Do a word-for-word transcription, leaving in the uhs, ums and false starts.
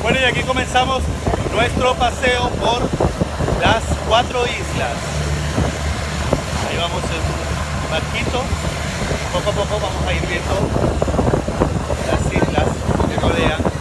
Bueno, y aquí comenzamos nuestro paseo por las cuatro islas. Ahí vamos en barquito. Poco a poco vamos a ir viendo las islas que rodean